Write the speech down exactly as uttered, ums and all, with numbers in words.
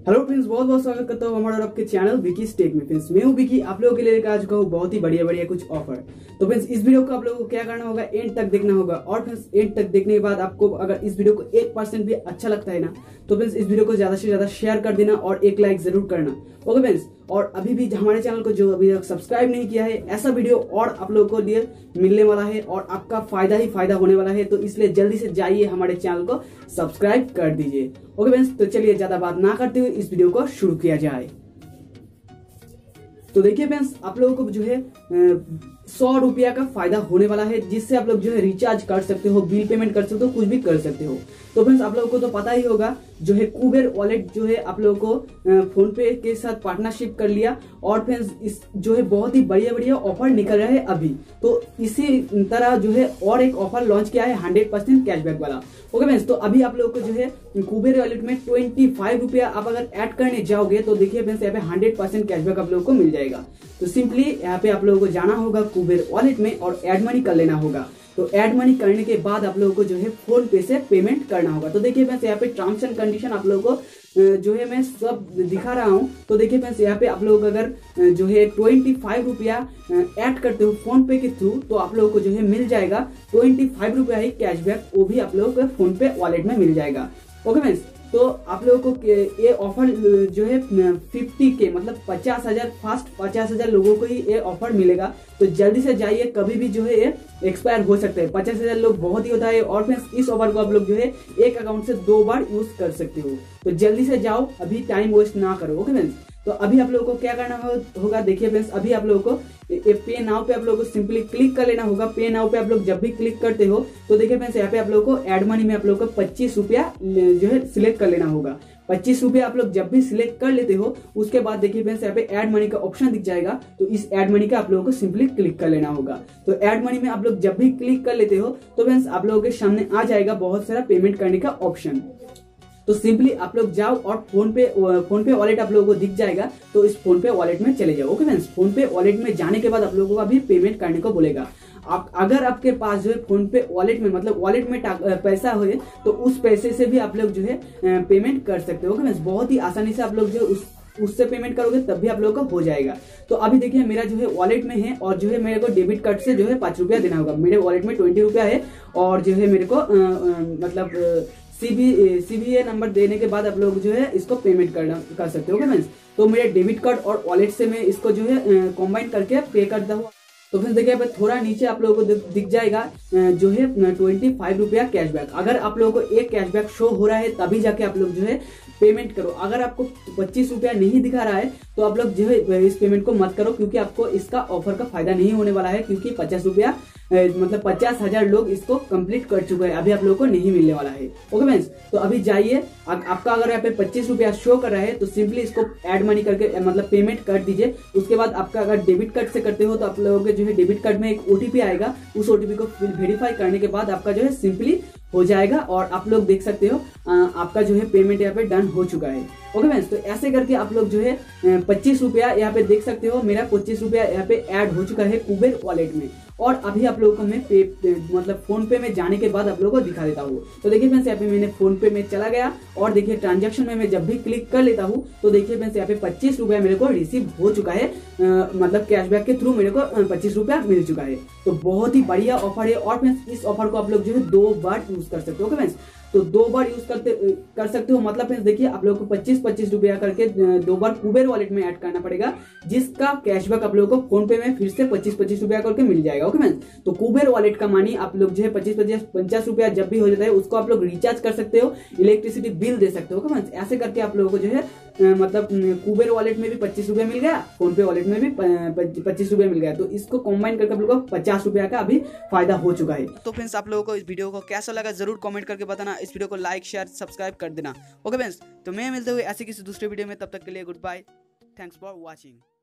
Hello friends, बहुत बहुत स्वागत करता हूँ हमारे और आपके चैनल विकी टेक में। फ्रेंड्स मैं हूँ विकी, आप लोगों के लिए लेकर आ चुका हूँ बहुत ही बढ़िया बढ़िया कुछ ऑफर। तो फ्रेंड्स इस वीडियो को आप लोगों को क्या करना होगा, एंड तक देखना होगा। और फ्रेंड्स एंड तक देखने के बाद आपको अगर इस वीडियो को एक परसेंट भी अच्छा लगता है ना, तो फ्रेंड्स इस वीडियो को ज्यादा से ज्यादा शेयर कर देना और एक लाइक जरूर करना। ओके फ्रेंड्स, और अभी भी हमारे चैनल को जो अभी तक सब्सक्राइब नहीं किया है, ऐसा वीडियो और आप लोगों को लिए मिलने वाला है और आपका फायदा ही फायदा होने वाला है। तो इसलिए जल्दी से जाइए हमारे चैनल को सब्सक्राइब कर दीजिए। ओके फ्रेंड्स, तो चलिए ज्यादा बात ना करते हुए इस वीडियो को शुरू किया जाए। तो देखिए फ्रेंड्स, आप लोगों को जो है सौ रुपया का फायदा होने वाला है, जिससे आप लोग जो है रिचार्ज कर सकते हो, बिल पेमेंट कर सकते हो, कुछ भी कर सकते हो। तो फ्रेंड्स आप लोगों को तो पता ही होगा, जो है कुबेर वॉलेट जो है आप लोगों को फोन पे के साथ पार्टनरशिप कर लिया। और फ्रेंड्स इस जो है बहुत ही बढ़िया बढ़िया ऑफर निकल रहा है अभी। तो इसी तरह जो है और एक ऑफर लॉन्च किया है हंड्रेड परसेंट कैशबैक वाला। ओके फ्रेंड्स, तो अभी आप लोगों को जो है कुबेर वॉलेट में ट्वेंटी फाइव रुपया आप अगर ऐड करने जाओगे तो देखिए फ्रेंड्स यहाँ पे हंड्रेड परसेंट कैशबैक आप लोगों को मिल जाएगा। तो सिंपली यहाँ पे आप लोगों को जाना होगा कुबेर वॉलेट में और एड मनी कर लेना होगा। तो एड मनी करने के बाद आप लोगों को जो है फोन पे से पेमेंट करना होगा। तो देखिए फ्रेंड्स यहाँ पे टर्म्स एंड कंडीशन आप लोगों को जो है मैं सब दिखा रहा हूँ। तो देखिए फ्रेंड्स यहाँ पे आप लोग अगर जो है ट्वेंटी फाइव रुपया ऐड करते हो फोन पे के थ्रू, तो आप लोगों को जो है मिल जाएगा ट्वेंटी फाइव रुपया ही कैशबैक, वो भी आप लोगों को फोन पे वॉलेट में मिल जाएगा। ओके फ्रेंड्स, तो आप लोगों को ये ऑफर जो है फिफ्टी के मतलब पचास हजार फास्ट पचास हजार लोगों को ही ये ऑफर मिलेगा। तो जल्दी से जाइए, कभी भी जो है ये एक्सपायर हो सकता है। पचास हजार लोग बहुत ही होता है। और फ्रेंड्स इस ऑफर को आप लोग जो है एक अकाउंट से दो बार यूज कर सकते हो। तो जल्दी से जाओ, अभी टाइम वेस्ट ना करो। ओके फ्रेंड्स, तो अभी आप लोगों को क्या करना होगा, देखिए फ्रेंड्स अभी आप लोगों को पे नाउ पे आप लोगों को सिंपली क्लिक कर लेना होगा। पे नाउ पे आप लोग जब भी क्लिक करते हो तो देखिए फ्रेंड्स यहाँ पे आप लोगों को एड मनी में आप लोगों को पच्चीस रुपया जो है सिलेक्ट कर लेना होगा। पच्चीस रुपया आप लोग जब भी सिलेक्ट कर लेते हो, उसके बाद देखिए फ्रेंड्स यहाँ पे एड मनी का ऑप्शन दिख जाएगा। तो इस एड मनी का आप लोगों को सिंपली क्लिक कर लेना होगा। तो एड मनी में आप लोग जब भी क्लिक कर लेते हो तो फ्रेंड्स आप लोगों के सामने आ जाएगा बहुत सारा पेमेंट करने का ऑप्शन। तो सिंपली आप लोग जाओ और फोन पे फोन पे वॉलेट आप लोगों को दिख जाएगा। तो इस फोन पे वॉलेट में चले जाओ। Okay friends, PhonePe wallet में जाने के बाद आप लोगों को अभी पेमेंट करने को बोलेगा। आप अगर आपके पास जो है फोन पे वॉलेट में मतलब वॉलेट में पैसा हो तो उस पैसे से भी आप लोग जो है पेमेंट कर सकते हो। ओके फ्रेंड्स, बहुत ही आसानी से आप लोग जो उस उससे पेमेंट करोगे तब भी आप लोगों का हो जाएगा। तो अभी देखिए मेरा जो है वॉलेट में है और जो है मेरे को डेबिट कार्ड से जो है पांच रुपया देना होगा। मेरे वॉलेट में ट्वेंटी रुपया है और जो है मेरे को आ, आ, मतलब सीबी सीबीए नंबर देने के बाद आप लोग जो है इसको पेमेंट करना कर सकते हो। फ्रेंड्स तो मेरे डेबिट कार्ड और वॉलेट से मैं इसको जो है कॉम्बाइन करके पे करता हूँ। तो फ्रेंड्स देखिए थोड़ा नीचे आप लोगों को दिख जाएगा जो है ट्वेंटी फाइव रुपया कैशबैक। अगर आप लोगों को एक कैशबैक शो हो रहा है तभी जाके आप लोग जो है पेमेंट करो। अगर आपको पच्चीस रुपया नहीं दिखा रहा है तो आप लोग जो है इस पेमेंट को मत करो, क्योंकि आपको इसका ऑफर का फायदा नहीं होने वाला है। क्योंकि पचास रुपया मतलब पचास हजार लोग इसको कंप्लीट कर चुके हैं, अभी आप लोगों को नहीं मिलने वाला है। ओके फ्रेंड्स, तो अभी जाइए, आपका अगर यहाँ पे पच्चीस रुपया शो कर रहा है तो सिंपली इसको एड मनी करके मतलब पेमेंट कर दीजिए। उसके बाद आपका अगर डेबिट कार्ड से करते हो तो आप लोगों के जो है डेबिट कार्ड में एक ओटीपी आएगा। उस ओटीपी को वेरीफाई करने के बाद आपका जो है सिंपली हो जाएगा और आप लोग देख सकते हो आपका जो है पेमेंट यहाँ पे डन हो चुका है। ओके फ्रेंड्स, तो ऐसे करके आप लोग जो है पच्चीस रुपया यहाँ पे देख सकते हो, मेरा पच्चीस रुपया यहाँ पे ऐड हो चुका है कुबेर वॉलेट में। और अभी आप लोगों को मैं पे, पे मतलब फोन पे में जाने के बाद आप लोगों को दिखा देता हूँ। तो देखिए फ्रेंड्स यहाँ पे मैंने फोन पे में चला गया और देखिए ट्रांजैक्शन में मैं जब भी क्लिक कर लेता हूँ तो देखिए फ्रेंड्स यहाँ पे पच्चीस रुपया मेरे को रिसीव हो चुका है। आ, मतलब कैशबैक के थ्रू मेरे को पच्चीस रुपया मिल चुका है। तो बहुत ही बढ़िया ऑफर है। और फ्रेंड्स इस ऑफर को आप लोग जो है दो बार यूज कर सकते हो। ओके फ्रेंड्स, तो दो बार यूज करते कर सकते हो। मतलब फ्रेंड्स देखिए आप लोगों को पच्चीस पच्चीस रुपया करके दो बार कुबेर वॉलेट में ऐड करना पड़ेगा, जिसका कैशबैक आप लोगों को फोन पे में फिर से पच्चीस पच्चीस रुपया करके मिल जाएगा। ओके फ्रेंड्स, तो कुबेर वॉलेट का मानी आप लोग जो है पच्चीस पच्चीस पचास रुपया जब भी हो जाता है उसको आप लोग रिचार्ज कर सकते हो, इलेक्ट्रिसिटी बिल दे सकते हो। ओके फ्रेंड्स, ऐसे करके आप लोगों को जो है मतलब कुबेर वॉलेट में भी पच्चीस रुपया मिल गया, फोन पे वॉलेट में भी पच्चीस रुपया मिल गया। तो इसको कॉम्बाइन करके आप लोगों को पचास रुपया का अभी फायदा हो चुका है। तो फ्रेंड्स आप लोगों को इस वीडियो को कैसा लगा जरूर कमेंट करके बताना। इस वीडियो को लाइक शेयर सब्सक्राइब कर देना। ओके फ्रेंड्स, तो मैं मिलते हुए ऐसे किसी दूसरे वीडियो में, तब तक के लिए goodbye, thanks for watching.